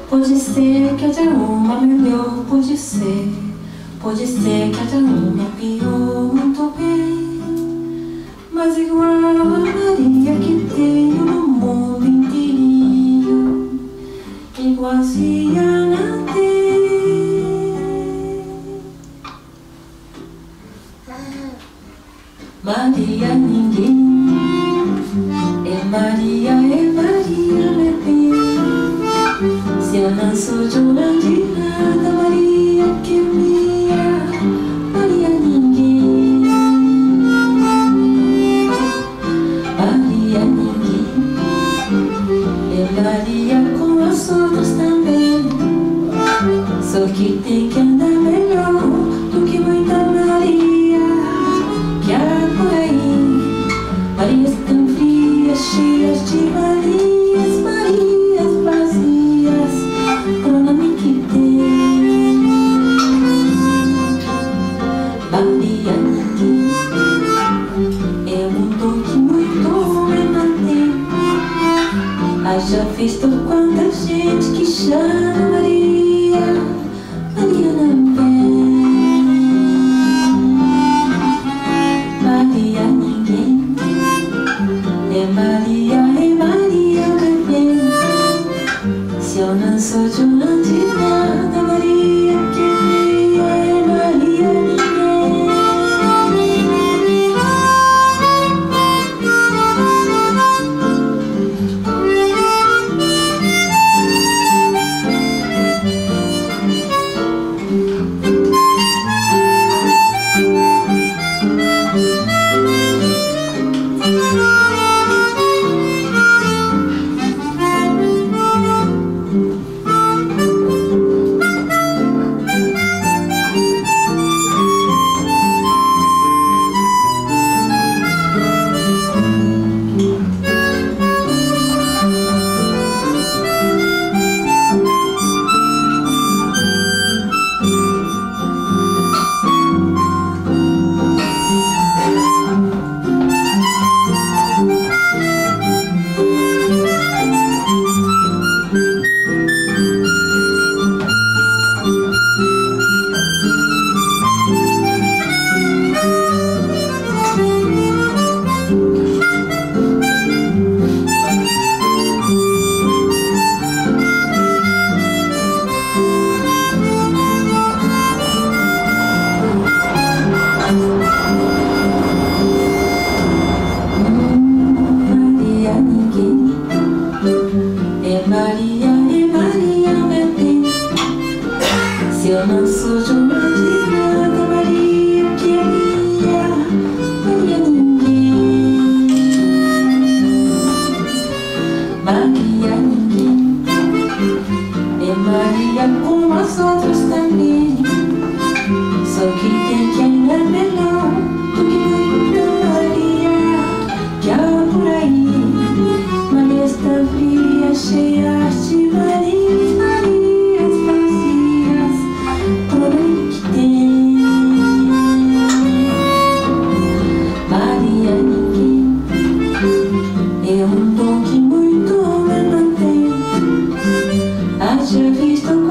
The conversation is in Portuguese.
Pode ser que haja uma melhor, pode ser que haja uma pior, muito bem. Mas igual a Maria que tenho no mundo inteirinho, igualzinha não tem. Maria ninguém, é Maria, meu bem. Se eu não sou dona de nada, Maria que é minha, Maria ninguém. Maria ninguém, é Maria com as outras também. Só que tem que andar melhor do que muita Maria que há por aí. Marias tão frias, cheias de Marias, Marias vazias, pro nome que tem. Maria ninguém, é um dom que muito homem mantém. Haja visto quanta gente que chama Maria, Maria não vem. Maria ninguém, é Maria, meu bem. Se eu não sou dona de nada, Maria que é minha, é Maria ninguém. Maria, meu bem. Se eu não sou dona de nada, Maria que é minha, Maria ninguém. Maria ninguém, é Maria com as outras também. Só que tem que andar melhor do que muita Maria que há por aí. Maria está fria, cheias de Marias, Marias vazias, todo que tem. Maria ninguém, é um dom que muito homem mantém. Haja visto